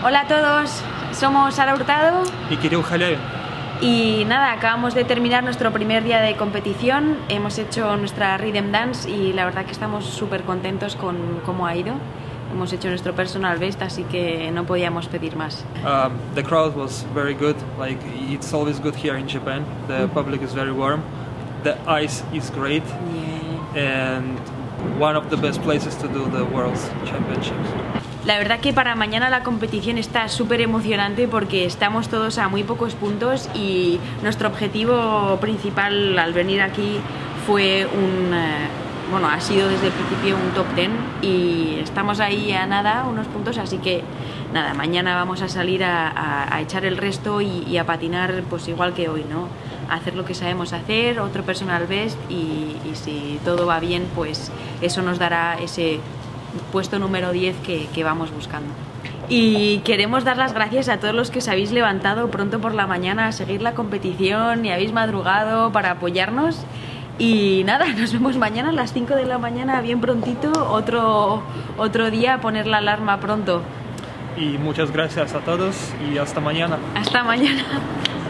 Hola a todos, somos Sara Hurtado y Kirill Halyavin. y nada, acabamos de terminar nuestro primer día de competición, hemos hecho nuestra Rhythm Dance y la verdad que estamos súper contentos con cómo ha ido. Hemos hecho nuestro personal best, así que no podíamos pedir más. The crowd was very good, like it's always good here in Japan. The public is very warm, the ice is great, and one of the best places to do the World Championships. La verdad que para mañana la competición está súper emocionante porque estamos todos a muy pocos puntos y nuestro objetivo principal al venir aquí fue ha sido desde el principio un top 10 y estamos ahí a nada, unos puntos, así que nada, mañana vamos a salir a echar el resto y a patinar pues igual que hoy, ¿no? A hacer lo que sabemos hacer, otro personal best y si todo va bien pues eso nos dará ese puesto número 10 que vamos buscando. Y queremos dar las gracias a todos los que os habéis levantado pronto por la mañana a seguir la competición y habéis madrugado para apoyarnos. Y nada, nos vemos mañana a las 5 de la mañana, bien prontito, otro día a poner la alarma pronto. Y muchas gracias a todos y hasta mañana. Hasta mañana.